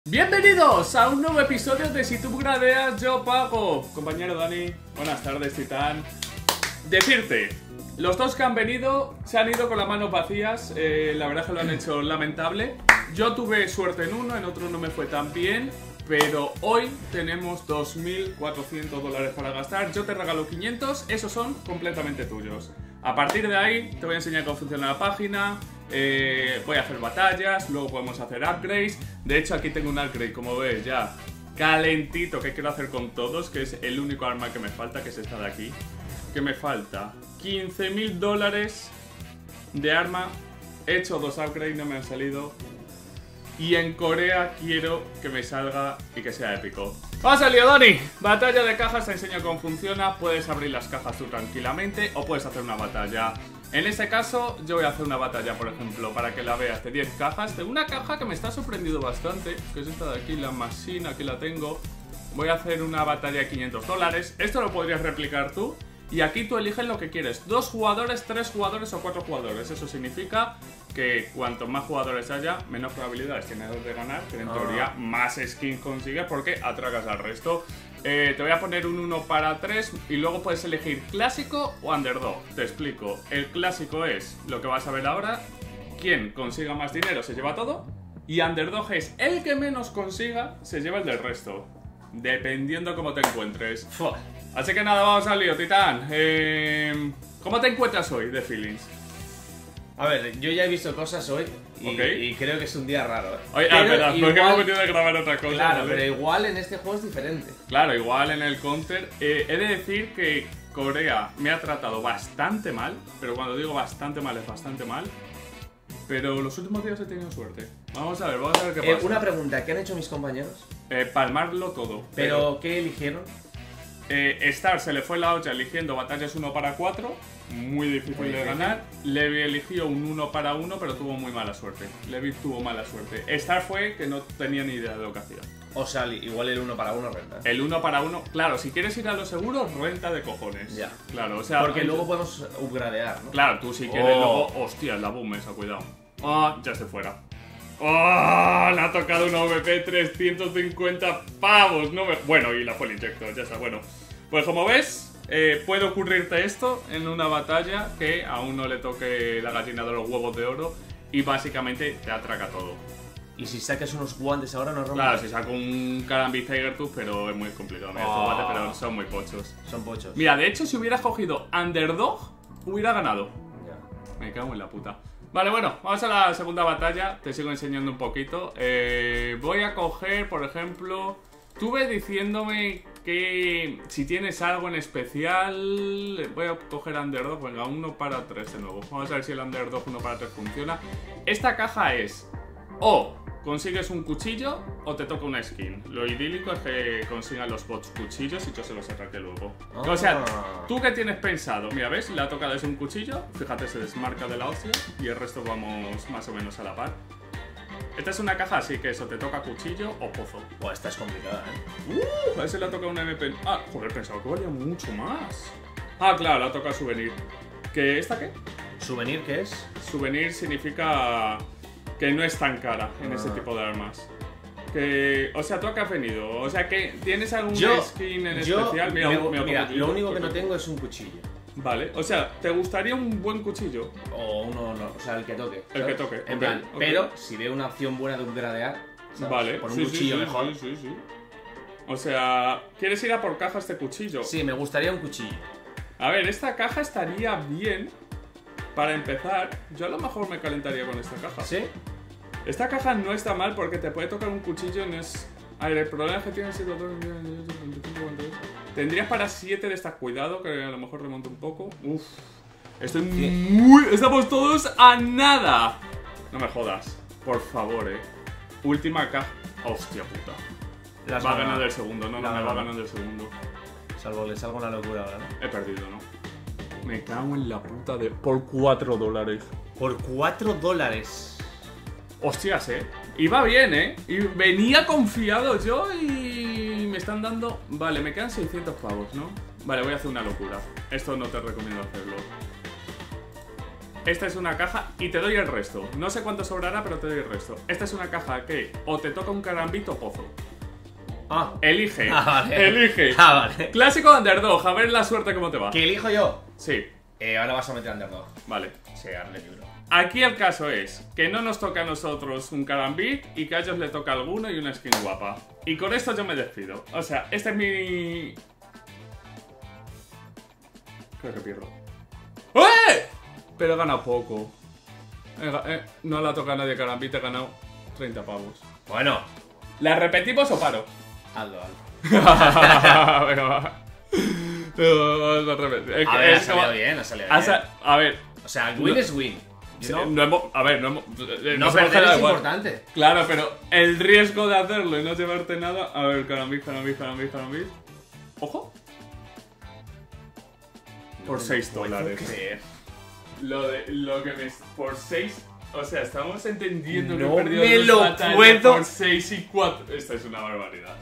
Bienvenidos a un nuevo episodio de Si tú gradeas, yo pago. Compañero Dani, buenas tardes, Titán. Decirte, los dos que han venido se han ido con las manos vacías. La verdad que lo han hecho lamentable. Yo tuve suerte en uno, en otro no me fue tan bien. Pero hoy tenemos 2.400 dólares para gastar. Yo te regalo 500, esos son completamente tuyos. A partir de ahí te voy a enseñar cómo funciona la página. Voy a hacer batallas, luego podemos hacer upgrades. De hecho aquí tengo un upgrade, como ves, ya calentito, que quiero hacer con todos, que es el único arma que me falta, que es esta de aquí. Que me falta 15.000 dólares de arma. He hecho dos upgrades, no me han salido. Y en Corea quiero que me salga y que sea épico. ¡Ha salido, Dani! Batalla de cajas, te enseño cómo funciona. Puedes abrir las cajas tú tranquilamente o puedes hacer una batalla. En este caso, yo voy a hacer una batalla, por ejemplo, para que la veas, de 10 cajas. Tengo una caja que me está sorprendiendo bastante, que es esta de aquí, la Machine, aquí la tengo. Voy a hacer una batalla de 500 dólares. Esto lo podrías replicar tú. Y aquí tú eliges lo que quieres. 2 jugadores, 3 jugadores o 4 jugadores. Eso significa que cuanto más jugadores haya, menos probabilidades tienes de ganar. Que en teoría más skins consigues porque atracas al resto. Te voy a poner un 1 para 3 y luego puedes elegir clásico o underdog. Te explico. El clásico es lo que vas a ver ahora. Quien consiga más dinero se lleva todo. Y underdog es el que menos consiga se lleva el del resto. Dependiendo cómo te encuentres. Así que nada, vamos al lío, Titán. ¿Cómo te encuentras hoy de feelings? A ver, yo ya he visto cosas hoy y creo que es un día raro. Oye, espera, porque hemos metido de grabar otra cosa. Claro, ¿vale? pero igual en este juego es diferente. Claro, igual en el Counter. He de decir que Corea me ha tratado bastante mal. Pero cuando digo bastante mal, es bastante mal. Pero los últimos días he tenido suerte. Vamos a ver qué pasa. Una pregunta, ¿qué han hecho mis compañeros? Palmarlo todo. ¿Pero qué eligieron? Star se le fue la olla eligiendo batallas 1 para 4. Muy difícil de ganar. Levi eligió un 1 para 1, pero tuvo muy mala suerte. Levi tuvo mala suerte. Star fue que no tenía ni idea de lo que hacía. O sea, igual el 1 para 1 renta. El 1 para 1, claro, si quieres ir a lo seguro, renta de cojones. Ya. Claro, o sea. Porque luego podemos upgradear, ¿no? Claro, tú si quieres luego. Hostia, la boom esa, cuidado. Ya se fuera. Le ha tocado una VP 350 pavos. No me... Bueno, y la full injector, ya está, bueno. Pues como ves, puede ocurrirte esto en una batalla que a uno le toque la gallina de los huevos de oro y básicamente te atraca todo. Y si sacas unos guantes ahora no rompes. Claro, si saco un Karambit Tiger Tooth, pero es muy complicado. Mira, estos guantes, pero son muy pochos. Son pochos. Mira, de hecho, si hubieras cogido Underdog, hubiera ganado. Ya. Me cago en la puta. Vale, bueno, vamos a la segunda batalla. Te sigo enseñando un poquito. Voy a coger, por ejemplo... Estuve diciéndome que si tienes algo en especial... Voy a coger Underdog. Venga, 1 para 3 de nuevo. Vamos a ver si el Underdog 1 para 3 funciona. Esta caja es... O consigues un cuchillo o te toca una skin. Lo idílico es que consigan los bots cuchillos y yo se los atraque luego. O sea, ¿tú qué tienes pensado? Mira, ¿ves? Le ha tocado desde un cuchillo. Fíjate, se desmarca de la hostia. Y el resto vamos más o menos a la par. Esta es una caja así que eso, te toca cuchillo o pozo. Buah, esta es complicada, A ese le ha tocado una MP. Joder, pensaba que valía mucho más. Claro, le ha tocado souvenir. ¿Qué? ¿Esta qué? ¿Souvenir qué es? Souvenir significa que no es tan cara en ese tipo de armas. O sea, ¿tú a qué has venido? O sea, que ¿tienes algún skin en especial? Mira, lo único que no tengo es un cuchillo. Vale, o sea, ¿te gustaría un buen cuchillo? O uno, no, o sea, el que toque. El que toque, en plan, pero si veo una opción buena de upgradear, vale, por un cuchillo mejor. Sí. O sea, ¿quieres ir a por caja este cuchillo? Sí, me gustaría un cuchillo. A ver, esta caja estaría bien. Para empezar, yo a lo mejor me calentaría con esta caja. ¿Sí? Esta caja no está mal porque te puede tocar un cuchillo, no es... A ver, el problema es que tienes 7, 2, 25, tendrías para 7 de estas, cuidado, que a lo mejor remonto un poco. Uff. Estoy muy... Estamos todos a nada. No me jodas, por favor, Última caja. Hostia puta. Va ganando el segundo, no me va ganando el segundo. Salvo le salgo una locura ahora, ¿no? He perdido, ¿no? Me cago en la puta de... Por 4 dólares. Por 4 dólares. Hostias, Iba bien, Y venía confiado yo y me están dando... Vale, me quedan 600 pavos, ¿no? Vale, voy a hacer una locura. Esto no te recomiendo hacerlo. esta es una caja y te doy el resto. No sé cuánto sobrará, pero te doy el resto. Esta es una caja que o te toca un carambito o pozo. Ah. Elige. Vale. Elige. Vale. Clásico underdog, a ver la suerte cómo te va. ¿Que elijo yo? Sí. Ahora vas a meter underdog. Vale. Sí, ahora le libro. Aquí el caso es que no nos toca a nosotros un carambit y que a ellos le toca alguno y una skin guapa. Y con esto yo me despido. O sea, este es mi... Creo que pierdo. ¡Eh! Pero he ganado poco. No la toca a nadie carambit, he ganado 30 pavos. Bueno. ¿La repetimos o paro? Hazlo. Venga, va. Vamos a repetir. A ver, ha salido bien, ha salido bien. A ver. O sea, win es win. Sí, no hemos, a ver, no hemos... No perder es importante. Claro, pero el riesgo de hacerlo y no llevarte nada... A ver, carambit. ¡Ojo! Por $6. Lo que me... Por 6... O sea, estamos entendiendo que no he perdido me dos lo batallas puedo... por 6 y 4. Esta es una barbaridad.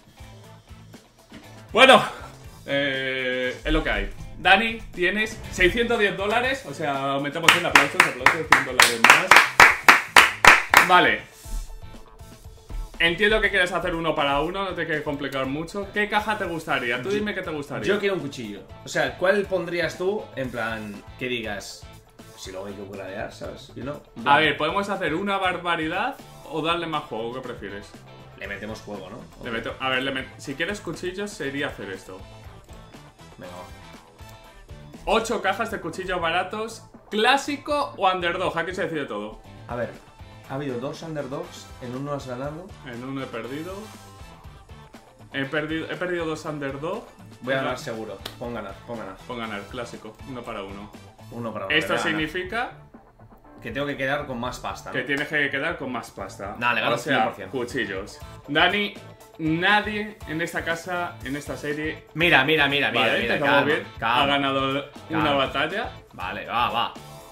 Bueno, es lo que hay. Dani, tienes $610, o sea, aumentamos un aplauso, $100 más. Vale. Entiendo que quieres hacer uno para uno, no te quieres complicar mucho. ¿Qué caja te gustaría? Tú dime qué te gustaría. Yo quiero un cuchillo. O sea, ¿cuál pondrías tú en plan que digas, si luego hay que gradear, ¿sabes? You know? A ver, podemos hacer una barbaridad o darle más juego, ¿qué prefieres? Le metemos juego, ¿no? Le meto, a ver, si quieres cuchillos sería hacer esto. Venga, va. 8 cajas de cuchillos baratos, clásico o underdog, aquí se decide todo. A ver, ha habido 2 underdogs, en uno has ganado. En uno he perdido. He perdido 2 underdog. Voy a ganar seguro, pon ganar. Pon ganar, clásico, 1 para 1. Uno para uno. Esto significa que tengo que quedar con más pasta, ¿no? que tienes que quedar con más pasta. Nah, le gano o sea, 100%. cuchillos. Dani, nadie en esta casa, en esta serie... Mira, Vale, empezamos calma, bien. calma. Ha ganado una batalla. Vale, va.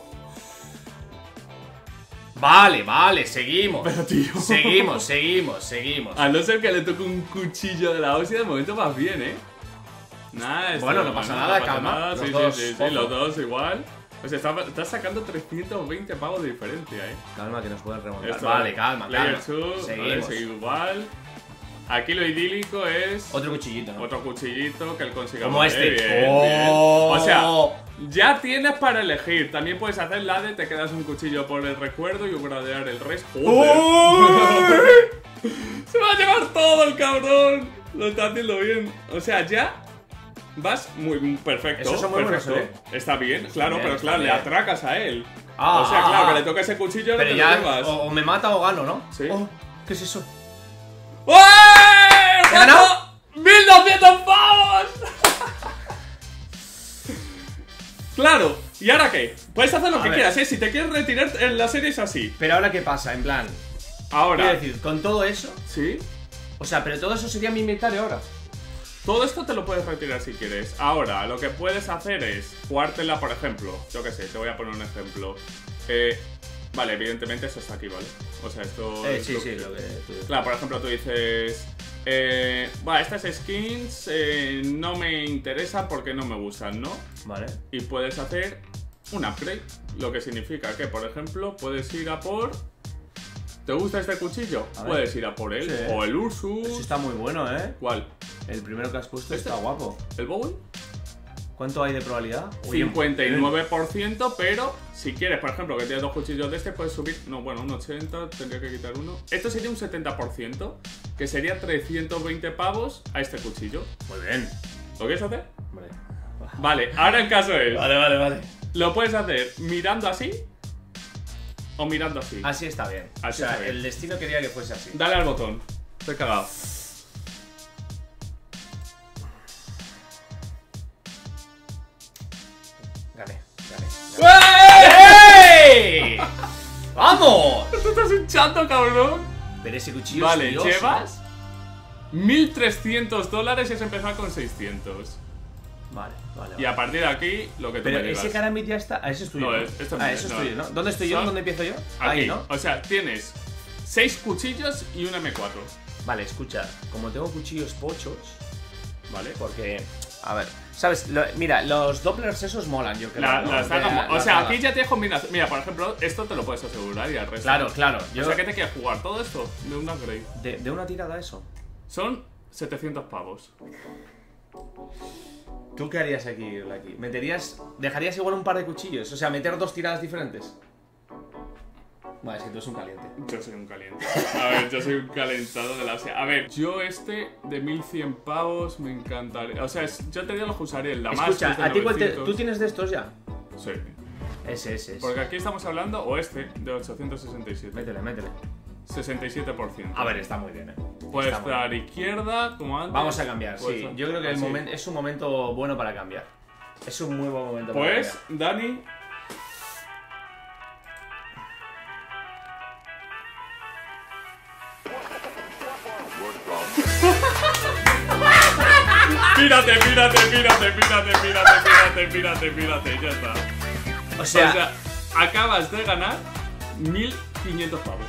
Vale, seguimos. Pero, tío. Seguimos. A no ser que le toque un cuchillo de la hostia, de momento vas bien, ¿eh? Nada, Bueno, no pasa nada, calma. Nada. Los Sí, dos, los dos igual. O sea, estás sacando 320 pavos de diferencia, ¿eh? Calma, que nos pueden remontar. Esto, Vale, calma. Player 2, Seguimos. seguimos igual. Aquí lo idílico es... Otro cuchillito, ¿no? Otro cuchillito que él consiga. Como este. Bien. O sea, ya tienes para elegir. También puedes hacer la de te quedas un cuchillo por el recuerdo y gradear el resto. ¡Joder! Se va a llevar todo el cabrón. Lo está haciendo bien. O sea, ya vas muy perfecto. Esos son muy perfecto. buenos, Está bien, claro, Bien, pero claro, bien. le atracas a él. Ah, o sea, claro, ah. que le toca ese cuchillo, Pero no te ya lo llevas. o me mata o gano, ¿no? Sí. Oh, ¿qué es eso? ¡Uey! ¿He ganado? ¡1.200 pavos! Claro, ¿y ahora qué? Puedes hacer lo A que ver. quieras, ¿eh? Si te quieres retirar en la serie es así. Pero ahora, ¿qué pasa? En plan, Ahora. quiero decir, con todo eso... ¿Sí? O sea, pero todo eso sería mi inventario ahora. Todo esto te lo puedes retirar si quieres. Ahora, lo que puedes hacer es jugártela, por ejemplo. Yo qué sé, te voy a poner un ejemplo. Vale, evidentemente eso está aquí, ¿vale? O sea, esto... Sí, lo que tú dices. Claro, por ejemplo, tú dices... Bueno, estas skins no me interesan porque no me gustan, ¿no? Vale. Y puedes hacer un upgrade. Lo que significa que, por ejemplo, puedes ir a por... ¿Te gusta este cuchillo? A ver. Puedes ir a por él. Sí. O el Ursus. Eso está muy bueno, ¿eh? ¿Cuál? El primero que has puesto ¿Este? está guapo. ¿El Bowie? ¿Cuánto hay de probabilidad? 59%, pero si quieres, por ejemplo, que tienes 2 cuchillos de este, puedes subir... No, bueno, un 80, tendría que quitar uno. Esto sería un 70%, que sería 320 pavos a este cuchillo. Muy bien. ¿Lo quieres hacer? Vale. Vale, ahora el caso es... Vale. Lo puedes hacer mirando así o mirando así. Así está bien. Así o sea, está bien. el destino quería que fuese así. Dale al botón. Estoy cagado. Gané. ¡Ey! ¡Vamos! Te estás hinchando, cabrón. Pero ese cuchillo Vale, es Dios, llevas $1.300 y has empezado con 600. Vale. Y a partir de aquí, lo que tú Pero me digas. ese Karambit ya está. Ah, ese es tuyo. No, ¿no? esto es Ah, mío, eso es no. tuyo, ¿no? ¿Dónde estoy yo? Son- ¿Dónde empiezo yo? Aquí, Ahí, ¿no? o sea, tienes 6 cuchillos y un M4. Vale, escucha. Como tengo cuchillos pochos, ¿Vale? porque A ver, ¿sabes? Mira, los Dopplers esos molan, yo creo. Las ¿no? dagas o sea, aquí ya tienes combinación. Mira, por ejemplo, esto te lo puedes asegurar y al resto. Claro, claro. O sea, ¿qué te quieres jugar? Todo esto de un upgrade. De una tirada eso. Son 700 pavos. ¿Tú qué harías aquí, Blacky? ¿Dejarías igual un par de cuchillos? O sea, meter 2 tiradas diferentes. Vale, es que tú eres un caliente. Yo soy un caliente. A ver, yo soy un calentado de la hostia. A ver, yo de 1100 pavos me encantaría. O sea, yo te digo los que usaré. El Damascus. Escucha, de ¿a ti cuál 900. tú tienes de estos ya? Sí. Ese. Porque aquí estamos hablando, o de 867. Métele. 67%. A ver, está muy bien, Puede está muy bien. estar izquierda, como antes. Vamos a cambiar, Puede sí. estar- Yo creo que sí. es un momento bueno para cambiar. Es un muy buen momento para Pues, cambiar. Dani. Pírate, ya está. O sea, acabas de ganar 1500 pavos.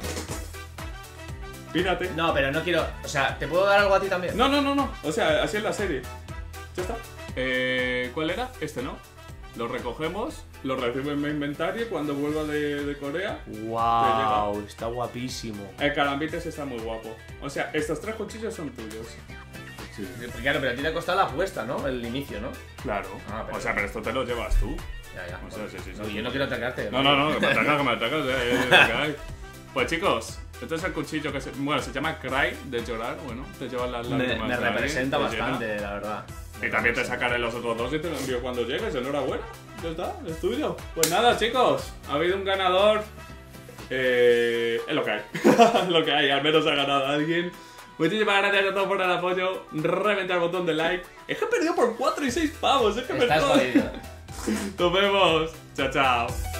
Pírate. no, pero no quiero... O sea, ¿te puedo dar algo a ti también? No. O sea, así es la serie. Ya está. ¿Cuál era? Este, ¿no? Lo recogemos, lo recibo en mi inventario y cuando vuelva de Corea. ¡Wow! Está guapísimo. El calambites está muy guapo. O sea, estos 3 cuchillos son tuyos. Sí. Claro, pero a ti te ha costado la apuesta, ¿no? El inicio, ¿no? Claro. Ah, pero- O sea, pero esto te lo llevas tú. Ya. O sea, sí. No, yo no quiero atacarte. No, que me atacas, Pues chicos, este es el cuchillo que se llama Cry, de llorar, bueno, te llevan las Me lágrimas. de alguien, representa te bastante, llena. la verdad. Y también te sacaré los otros 2 y te lo envío cuando llegues, enhorabuena. Ya está, es tuyo. Pues nada, chicos, ha habido un ganador. Es lo que hay. Es lo que hay, al menos ha ganado alguien. Muchísimas gracias a todos por el apoyo. Reventar el botón de like. Es que he perdido por 4 y 6 pavos. Es que me Estás jodas. jodido. Nos vemos. Chao.